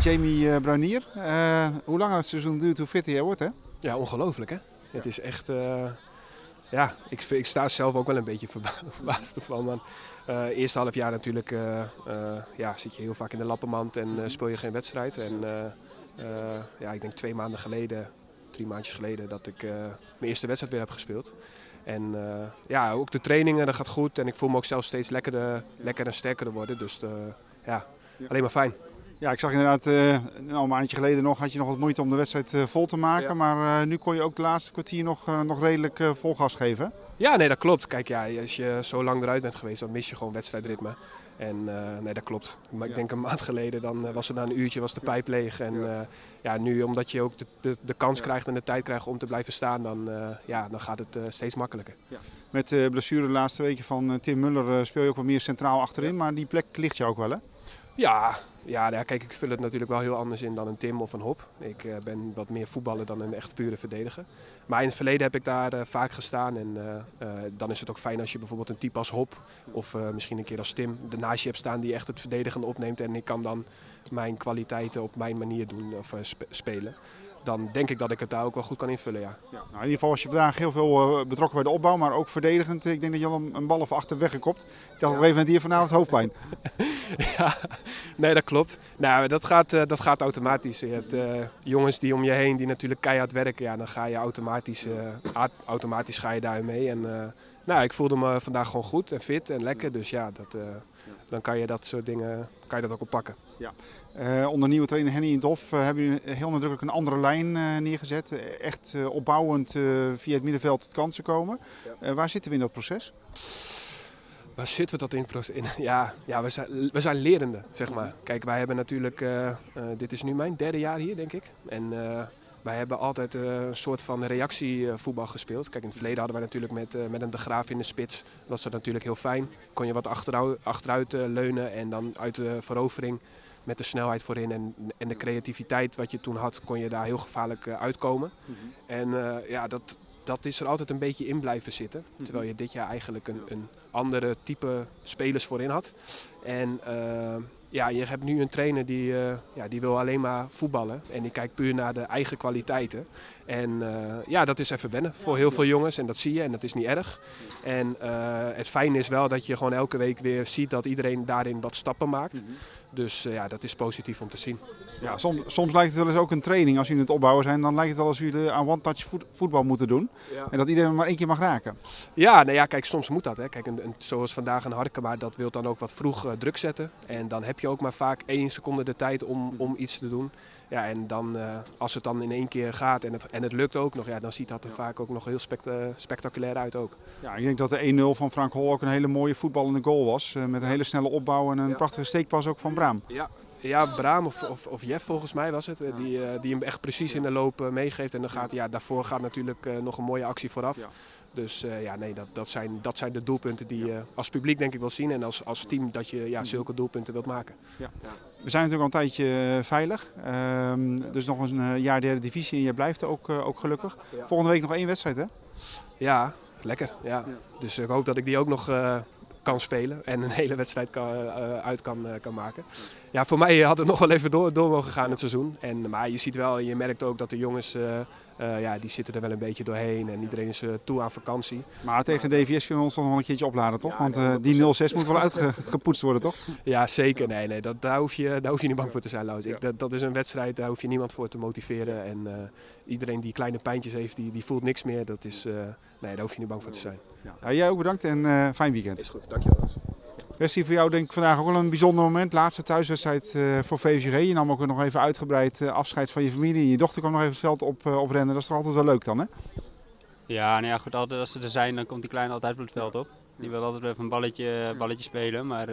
Jamie Brunier. Hoe langer het seizoen duurt, hoe fitter jij wordt, hè? Ja, ongelooflijk hè. Het is echt, ja, ik sta zelf ook wel een beetje verbaasd ervan. Want eerste half jaar natuurlijk ja, zit je heel vaak in de lappenmand en speel je geen wedstrijd. En ja, ik denk 2 maanden geleden, 3 maandjes geleden, dat ik mijn eerste wedstrijd weer heb gespeeld. En ja, ook de trainingen, dat gaat goed. En ik voel me ook zelf steeds lekkerder en sterker worden. Dus ja, alleen maar fijn. Ja, ik zag inderdaad, al een maandje geleden nog, had je nog wat moeite om de wedstrijd vol te maken. Ja. Maar nu kon je ook de laatste kwartier nog redelijk vol gas geven. Ja, nee, dat klopt. Kijk, ja, als je zo lang eruit bent geweest, dan mis je gewoon wedstrijdritme. En nee, dat klopt. Maar ik denk een maand geleden, dan was er na een uurtje was de pijp leeg. En ja, nu, omdat je ook de kans krijgt en de tijd krijgt om te blijven staan, dan gaat het steeds makkelijker. Ja. Met de blessure de laatste weken van Tim Muller speel je ook wat meer centraal achterin. Maar die plek ligt je ook wel, hè? Ja, kijk, ik vul het natuurlijk wel heel anders in dan een Tim of een Hop. Ik ben wat meer voetballer dan een echt pure verdediger. Maar in het verleden heb ik daar vaak gestaan. En dan is het ook fijn als je bijvoorbeeld een type als Hop of misschien een keer als Tim ernaast je hebt staan die echt het verdedigende opneemt. En ik kan dan mijn kwaliteiten op mijn manier doen of spelen. Dan denk ik dat ik het daar ook wel goed kan invullen, ja. Ja, nou in ieder geval was je vandaag heel veel betrokken bij de opbouw, maar ook verdedigend. Ik denk dat je al een bal of achter weggekopt. Ik dacht op een gegeven moment hier vanavond hoofdpijn. Ja, nee, dat klopt. Nou, dat gaat automatisch. Je hebt jongens die om je heen die natuurlijk keihard werken. Ja, dan ga je automatisch ga je daarin mee. En nou, ik voelde me vandaag gewoon goed en fit en lekker. Dus ja, dan kan je dat soort dingen ook oppakken. Ja. Onder nieuwe trainer Henny Dof hebben jullie heel nadrukkelijk een andere lijn neergezet. Echt opbouwend via het middenveld tot kansen komen. Ja. Waar zitten we in dat proces? Waar zitten we dat in het proces? Ja, we zijn lerende, zeg maar. Kijk, wij hebben natuurlijk, dit is nu mijn 3e jaar hier, denk ik. En wij hebben altijd een soort van reactievoetbal gespeeld. Kijk, in het verleden hadden wij natuurlijk met een De Graaf in de spits. Dat was natuurlijk heel fijn. Kon je wat achteruit leunen en dan uit de verovering met de snelheid voorin en de creativiteit wat je toen had, kon je daar heel gevaarlijk uitkomen. En ja, dat is er altijd een beetje in blijven zitten. Terwijl je dit jaar eigenlijk een andere type spelers voorin had. En ja, je hebt nu een trainer die wil alleen maar voetballen. En die kijkt puur naar de eigen kwaliteiten. En ja, dat is even wennen voor heel veel jongens. En dat zie je en dat is niet erg. En het fijne is wel dat je gewoon elke week weer ziet dat iedereen daarin wat stappen maakt. Dus ja, dat is positief om te zien. Ja, soms lijkt het wel eens ook een training als jullie het opbouwen zijn. Dan lijkt het wel alsof jullie aan one-touch voetbal moeten doen. Ja. En dat iedereen maar 1 keer mag raken. Ja, nou ja, kijk, soms moet dat. Hè. Kijk, zoals vandaag een Harkema, dat wil dan ook wat vroeg druk zetten. En dan heb je ook maar vaak 1 seconde de tijd om iets te doen. Ja, en dan, als het dan in 1 keer gaat en het lukt ook nog, ja, dan ziet dat er vaak ook nog heel spectaculair uit ook. Ja, ik denk dat de 1-0 van Frank Hol ook een hele mooie voetballende goal was. Met een hele snelle opbouw en een prachtige steekpas ook van Braam. Ja, Braam of Jeff volgens mij was het, die hem echt precies in de loop meegeeft. En dan daarvoor gaat natuurlijk nog een mooie actie vooraf. Ja. Dus ja, nee, dat zijn de doelpunten die je als publiek denk ik wil zien. En als team dat je zulke doelpunten wilt maken. Ja. We zijn natuurlijk al een tijdje veilig. Dus nog eens een jaar 3e divisie en je blijft ook gelukkig. Ja. Volgende week nog 1 wedstrijd, hè? Ja, lekker. Ja. Dus ik hoop dat ik die ook nog kan spelen en een hele wedstrijd kan maken. Ja, voor mij had het nog wel even door mogen gaan het seizoen. Maar je ziet wel, je merkt ook dat de jongens, die zitten er wel een beetje doorheen en iedereen is toe aan vakantie. Maar tegen DVS kunnen we ons toch nog een keertje opladen, toch? Ja, want die 0-6 moet wel uitgepoetst worden, toch? Ja, zeker. Nee, daar hoef je niet bang voor te zijn, Laus. Dat is een wedstrijd, daar hoef je niemand voor te motiveren. En iedereen die kleine pijntjes heeft, die voelt niks meer. Nee, daar hoef je niet bang voor te zijn. Ja, jij ook bedankt en fijn weekend. Is goed, dankjewel, Laus. Westie, voor jou denk ik vandaag ook wel een bijzonder moment. Laatste thuiswedstrijd voor VVG. Je nam ook nog even uitgebreid afscheid van je familie. Je dochter kwam nog even het veld oprennen. Dat is toch altijd wel leuk dan, hè? Ja, nou ja, goed, altijd als ze er zijn, dan komt die kleine altijd op het veld op. Die wil altijd even een balletje spelen. Maar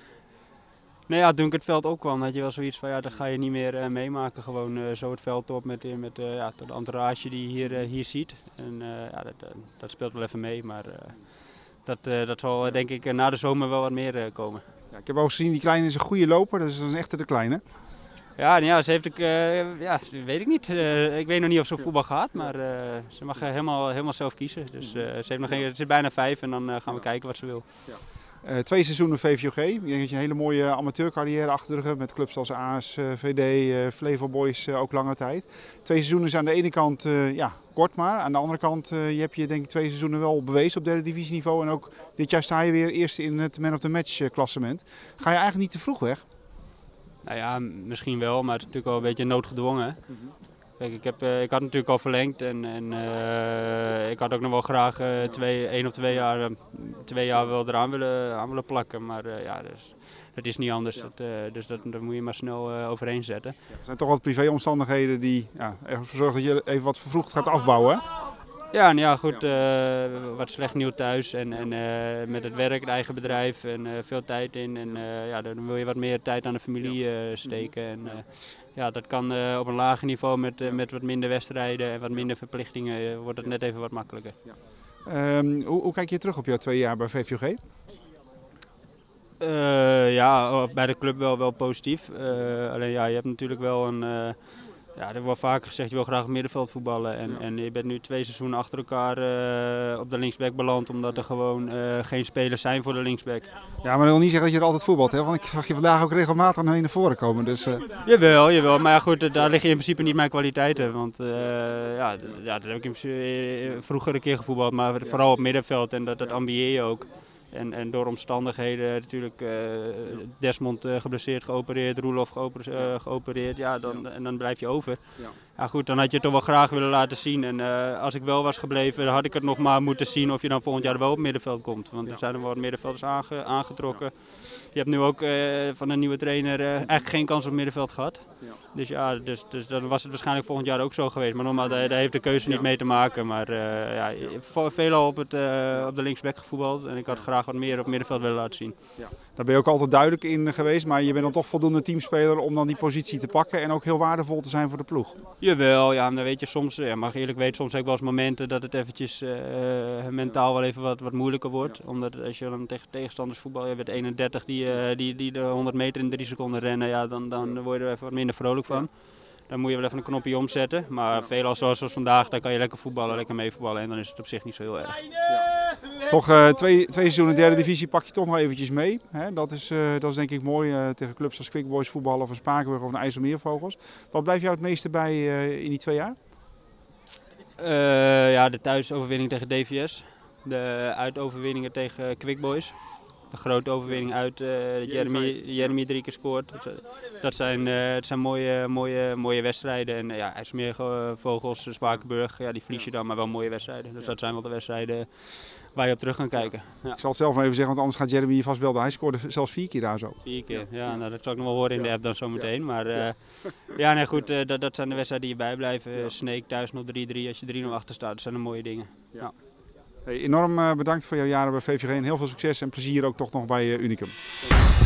nou ja, toen ik het veld opkwam, had je wel zoiets van, ja, dat ga je niet meer meemaken. Gewoon zo het veld op met de entourage die je hier ziet. En ja, dat speelt wel even mee, maar dat zal denk ik na de zomer wel wat meer komen. Ja, ik heb ook gezien, die kleine is een goede loper, dus dat is echt de kleine. Ja, ze heeft weet ik niet. Ik weet nog niet of ze op voetbal gaat, maar ze mag helemaal zelf kiezen. Dus ze zit bijna 5 en dan gaan we kijken wat ze wil. 2 seizoenen VVOG. Ik denk dat je een hele mooie amateurcarrière achter de rug hebt met clubs als AS, VD, Flevo Boys ook lange tijd. 2 seizoenen is aan de ene kant kort maar. Aan de andere kant je hebt je denk ik 2 seizoenen wel bewezen op derde divisieniveau. En ook dit jaar sta je weer eerst in het man of the match klassement. Ga je eigenlijk niet te vroeg weg? Nou ja, misschien wel, maar het is natuurlijk wel een beetje noodgedwongen. Kijk, ik had natuurlijk al verlengd en ik had ook nog wel graag 1 of 2 jaar wel eraan willen plakken. Maar dus, dat is niet anders. Ja. Dus dat moet je maar snel overheen zetten. Ja, er zijn toch wat privéomstandigheden die ervoor zorgen dat je even wat vervroegd gaat afbouwen, hè? Ja, nou ja, goed, wat slecht nieuw thuis en met het werk, het eigen bedrijf en veel tijd in. En dan wil je wat meer tijd aan de familie steken. En dat kan op een lager niveau met wat minder wedstrijden en wat minder verplichtingen wordt het net even wat makkelijker. Ja. Hoe kijk je terug op jouw 2 jaar bij VVOG? Bij de club wel positief. Alleen je hebt natuurlijk wel een... er wordt wel vaak gezegd, je wil graag middenveld voetballen. En je bent nu 2 seizoenen achter elkaar op de linksback beland, omdat er gewoon geen spelers zijn voor de linksback. Ja, maar dat wil niet zeggen dat je er altijd voetbalt, hè? Want ik zag je vandaag ook regelmatig naar voren komen. Dus, Jawel. Maar ja, goed, daar liggen in principe niet mijn kwaliteiten. Want dat heb ik vroeger een keer gevoetbald, maar vooral op middenveld. En dat ambieer je ook. En door omstandigheden natuurlijk Desmond geblesseerd, geopereerd, Roelof geopereerd, dan blijf je over. Ja goed, dan had je het toch wel graag willen laten zien. En als ik wel was gebleven, dan had ik het nog maar moeten zien of je dan volgend jaar wel op het middenveld komt. Want er zijn er wel wat middenvelders aangetrokken. Je hebt nu ook van een nieuwe trainer eigenlijk geen kans op middenveld gehad. Dus dan was het waarschijnlijk volgend jaar ook zo geweest. Maar normaal, daar heeft de keuze niet mee te maken. Maar veelal op de linksback gevoetbald. En ik had graag wat meer op middenveld willen laten zien. Ja. Daar ben je ook altijd duidelijk in geweest. Maar je bent dan toch voldoende teamspeler om dan die positie te pakken. En ook heel waardevol te zijn voor de ploeg. Jawel, ja, dan weet je soms, mag je eerlijk weten, soms heb ik wel eens momenten dat het eventjes mentaal wel even wat moeilijker wordt. Omdat als je dan tegen tegenstanders voetbal, je bent 31 die de 100 meter in 3 seconden rennen, dan word je er even wat minder vrolijk van. Dan moet je wel even een knopje omzetten. Maar veelal zoals vandaag, dan kan je lekker voetballen, lekker meevoetballen en dan is het op zich niet zo heel erg. Ja. Toch 2 seizoenen derde divisie pak je toch nog eventjes mee. Hè? Dat is denk ik mooi tegen clubs als Quick Boys voetballen of een Spakenburg of een IJsselmeervogels. Wat blijft jou het meeste bij in die 2 jaar? De thuisoverwinning tegen DVS. De uitoverwinningen tegen Quick Boys. De grote overwinning uit Jeremy 3 keer scoort. Dat zijn mooie wedstrijden. En IJsselmeervogels, Spakenburg, die verlies je dan, maar wel mooie wedstrijden. Dus dat zijn wel de wedstrijden waar je op terug kan kijken. Ja. Ik zal het zelf maar even zeggen, want anders gaat Jeremy je vast belden. Hij scoorde zelfs 4 keer daar zo. 4 keer, nou, dat zal ik nog wel horen in de app dan zometeen. Maar goed, dat zijn de wedstrijden die je bijblijven. Sneek thuis nog 3-3, als je 3-0 achter staat, dat zijn de mooie dingen. Ja. Hey, enorm bedankt voor jouw jaren bij VVG en heel veel succes en plezier ook toch nog bij Unicum.